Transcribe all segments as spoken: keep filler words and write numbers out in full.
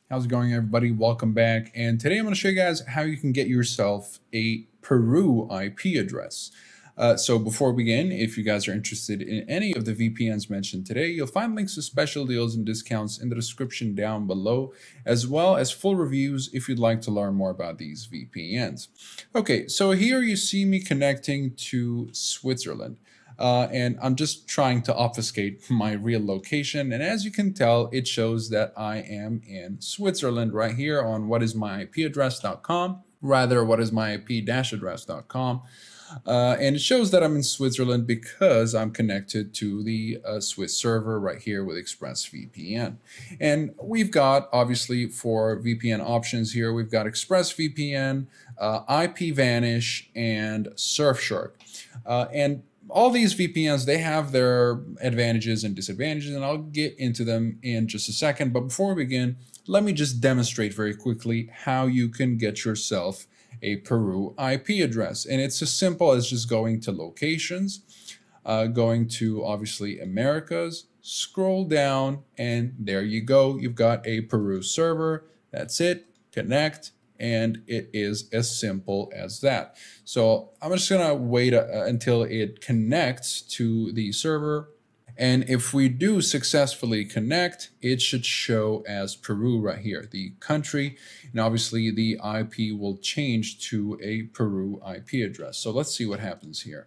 How's it going, everybody? Welcome back. And today I'm going to show you guys how you can get yourself a Peru I P address. Uh, so before we begin, if you guys are interested in any of the V P Ns mentioned today, you'll find links to special deals and discounts in the description down below, as well as full reviews if you'd like to learn more about these V P Ns. Okay, so here you see me connecting to Switzerland. Uh, and I'm just trying to obfuscate my real location. And as you can tell, it shows that I am in Switzerland right here on what is my I P address dot com, rather what is my I P address dot com. Uh, and it shows that I'm in Switzerland because I'm connected to the uh, Swiss server right here with ExpressVPN. And we've got, obviously, for V P N options here, we've got ExpressVPN, uh, IPVanish, and Surfshark. Uh, and all these V P Ns, they have their advantages and disadvantages, and I'll get into them in just a second. But before we begin, let me just demonstrate very quickly how you can get yourself a Peru I P address. And it's as simple as just going to locations, uh, going to, obviously, Americas, scroll down, and there you go. You've got a Peru server. That's it. Connect. And it is as simple as that. So I'm just gonna wait uh, until it connects to the server. And if we do successfully connect, it should show as Peru right here, the country. And obviously the I P will change to a Peru I P address. So let's see what happens here.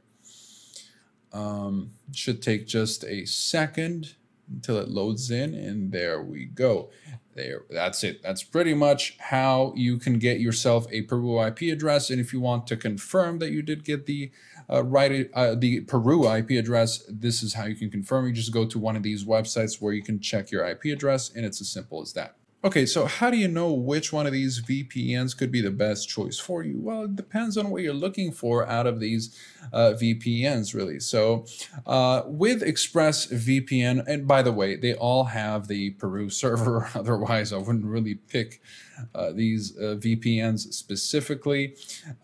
Um, it should take just a second until it loads in, and there we go. There, that's it. That's pretty much how you can get yourself a Peru I P address. And if you want to confirm that you did get the uh, right uh, the Peru I P address, this is how you can confirm. You just go to one of these websites where you can check your I P address, and it's as simple as that. Okay, so how do you know which one of these V P Ns could be the best choice for you? Well, it depends on what you're looking for out of these uh, V P Ns, really. So uh, with ExpressVPN, and by the way, they all have the Peru server. Otherwise, I wouldn't really pick uh, these uh, V P Ns specifically.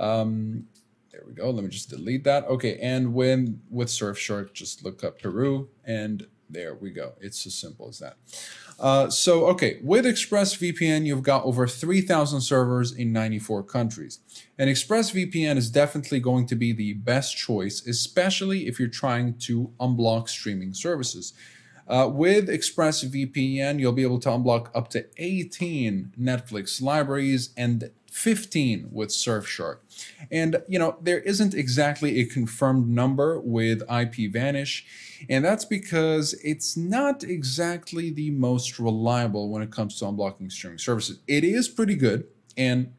Um, there we go. Let me just delete that. Okay, and when with Surfshark, just look up Peru, and there we go. It's as simple as that. Uh, so, okay, with ExpressVPN, you've got over three thousand servers in ninety-four countries. And ExpressVPN is definitely going to be the best choice, especially if you're trying to unblock streaming services. Uh, with ExpressVPN, you'll be able to unblock up to eighteen Netflix libraries and fifteen with Surfshark. And, you know, there isn't exactly a confirmed number with IPVanish, and that's because it's not exactly the most reliable when it comes to unblocking streaming services. It is pretty good, and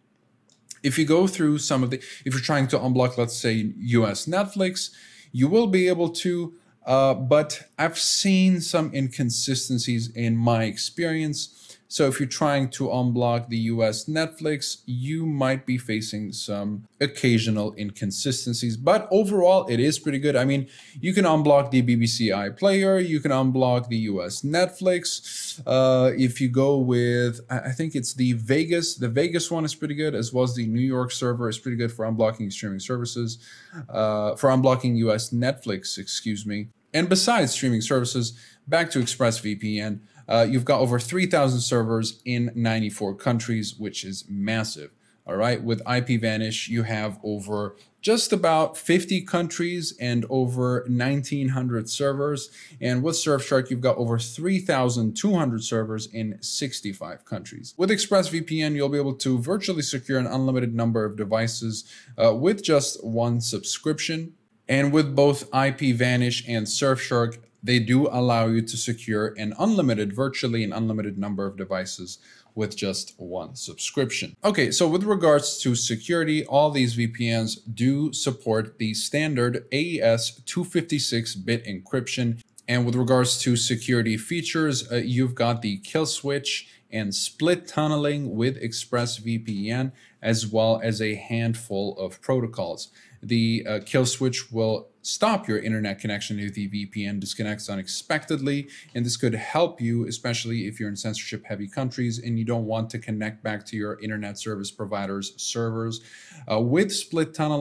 if you go through some of the, if you're trying to unblock, let's say, U S Netflix, you will be able to, uh, but I've seen some inconsistencies in my experience. So if you're trying to unblock the U S Netflix, you might be facing some occasional inconsistencies, but overall it is pretty good. I mean, you can unblock the B B C iPlayer, you can unblock the U S Netflix. Uh, if you go with, I think it's the Vegas, the Vegas one is pretty good, as well as the New York server is pretty good for unblocking streaming services, uh, for unblocking U S Netflix, excuse me. And besides streaming services, back to ExpressVPN, Uh, you've got over three thousand servers in ninety-four countries, which is massive. All right. With IPVanish, you have over just about fifty countries and over nineteen hundred servers. And with Surfshark, you've got over three thousand two hundred servers in sixty-five countries. With ExpressVPN, you'll be able to virtually secure an unlimited number of devices uh, with just one subscription. And with both IPVanish and Surfshark, they do allow you to secure an unlimited, virtually an unlimited number of devices with just one subscription. Okay, so with regards to security, all these V P Ns do support the standard A E S two fifty-six bit encryption. And with regards to security features, uh, you've got the kill switch and split tunneling with ExpressVPN, as well as a handful of protocols. The uh, kill switch will stop your internet connection if the V P N disconnects unexpectedly, and this could help you, especially if you're in censorship heavy countries and you don't want to connect back to your internet service provider's servers. Uh, with split tunneling,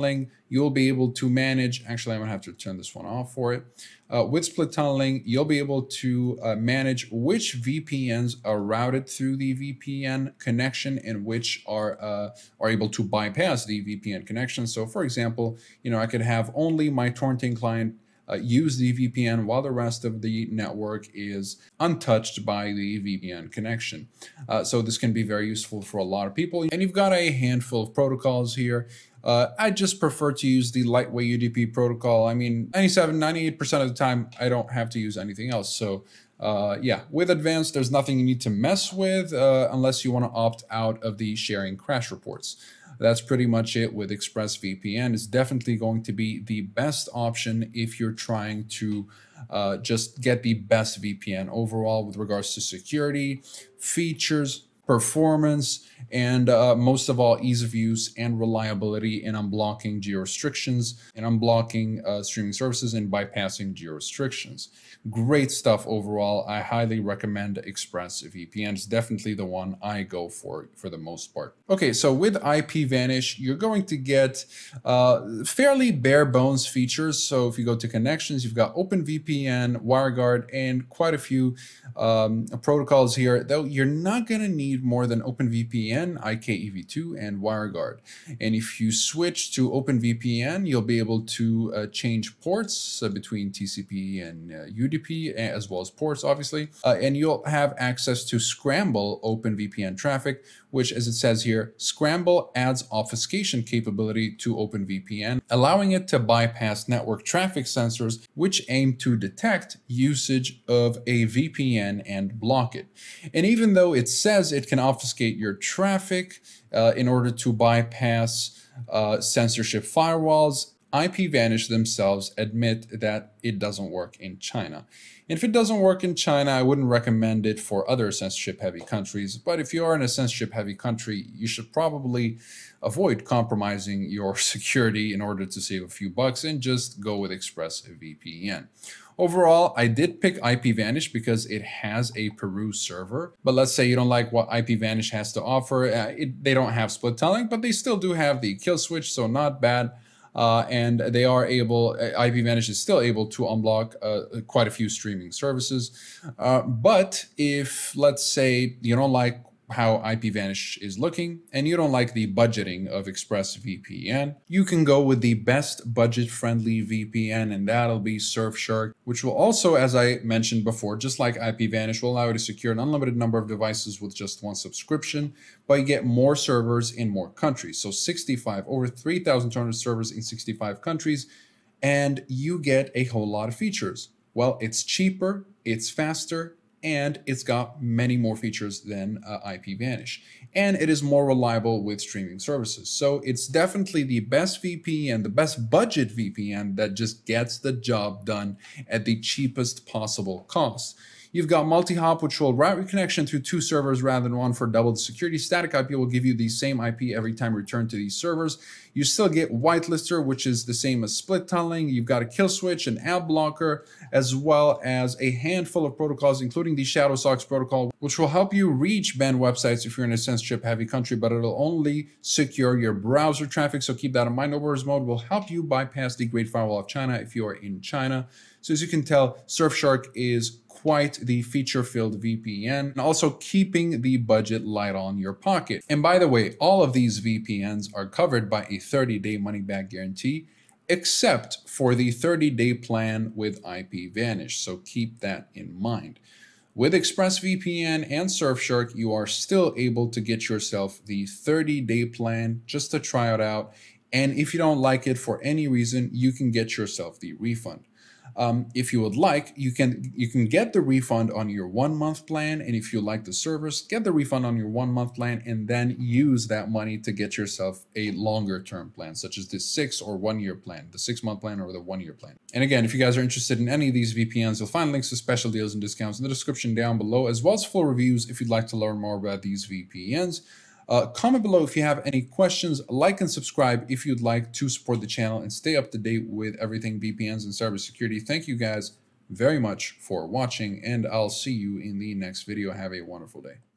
you'll be able to manage, actually I'm gonna have to turn this one off for it. Uh, with split tunneling, you'll be able to uh, manage which V P Ns are routed through the V P N connection and which are uh, are able to bypass the V P N connection. So for example, you know, I could have only my torrenting client Uh, use the V P N while the rest of the network is untouched by the V P N connection. Uh, so this can be very useful for a lot of people. And you've got a handful of protocols here. Uh, I just prefer to use the lightweight U D P protocol. I mean, ninety-seven, ninety-eight percent of the time, I don't have to use anything else. So uh, yeah, with advanced, there's nothing you need to mess with uh, unless you want to opt out of the sharing crash reports. That's pretty much it with ExpressVPN. It's definitely going to be the best option if you're trying to uh, just get the best V P N overall with regards to security, features, performance, and uh, most of all, ease of use and reliability in unblocking geo restrictions and unblocking uh, streaming services and bypassing geo restrictions. Great stuff overall. I highly recommend ExpressVPN. It's definitely the one I go for for the most part. Okay, so with IPVanish, you're going to get uh, fairly bare bones features. So if you go to connections, you've got OpenVPN, WireGuard, and quite a few um, protocols here. Though you're not going to need more than OpenVPN, I K E v two, and WireGuard. And if you switch to OpenVPN, you'll be able to uh, change ports uh, between T C P and uh, U D P, as well as ports, obviously. Uh, and you'll have access to scramble OpenVPN traffic, which, as it says here, scramble adds obfuscation capability to OpenVPN, allowing it to bypass network traffic sensors, which aim to detect usage of a V P N and block it. And even though it says it can obfuscate your traffic uh, in order to bypass uh, censorship firewalls, IPVanish themselves admit that it doesn't work in China. And if it doesn't work in China, I wouldn't recommend it for other censorship-heavy countries. But if you are in a censorship-heavy country, you should probably avoid compromising your security in order to save a few bucks and just go with ExpressVPN. Overall, I did pick IPVanish because it has a Peru server. But let's say you don't like what IPVanish has to offer. Uh, it, they don't have split tunneling, but they still do have the kill switch, so not bad. Uh, and they are able, IPVanish is still able to unblock uh, quite a few streaming services. Uh, but if, let's say, you don't like how IPVanish is looking and you don't like the budgeting of ExpressVPN, you can go with the best budget-friendly V P N, and that'll be Surfshark, which will also, as I mentioned before, just like IPVanish, will allow you to secure an unlimited number of devices with just one subscription, but you get more servers in more countries. So sixty-five, over three thousand two hundred servers in sixty-five countries, and you get a whole lot of features. Well, it's cheaper, it's faster, and it's got many more features than uh, IPVanish. And it is more reliable with streaming services. So it's definitely the best V P N, the best budget V P N that just gets the job done at the cheapest possible cost. You've got multi-hop, which will route your connection through two servers rather than one for double the security. Static I P will give you the same I P every time you return to these servers. You still get whitelister, which is the same as split tunneling. You've got a kill switch, an ad blocker, as well as a handful of protocols, including the Shadow Socks protocol, which will help you reach banned websites if you're in a censorship-heavy country, but it'll only secure your browser traffic. So keep that in mind. Overwars mode will help you bypass the Great Firewall of China if you are in China. So as you can tell, Surfshark is quite the feature-filled V P N, and also keeping the budget light on your pocket. And by the way, all of these V P Ns are covered by a thirty day money-back guarantee, except for the thirty day plan with IPVanish. So keep that in mind. With ExpressVPN and Surfshark, you are still able to get yourself the thirty day plan just to try it out. And if you don't like it for any reason, you can get yourself the refund. Um, if you would like, you can you can get the refund on your one month plan, and if you like the service, get the refund on your one month plan, and then use that money to get yourself a longer term plan, such as the six or one year plan, the six month plan or the one year plan. And again, if you guys are interested in any of these V P Ns, you'll find links to special deals and discounts in the description down below, as well as full reviews if you'd like to learn more about these V P Ns. Uh, comment below if you have any questions, like and subscribe if you'd like to support the channel and stay up to date with everything V P Ns and cybersecurity. Thank you guys very much for watching, and I'll see you in the next video. Have a wonderful day.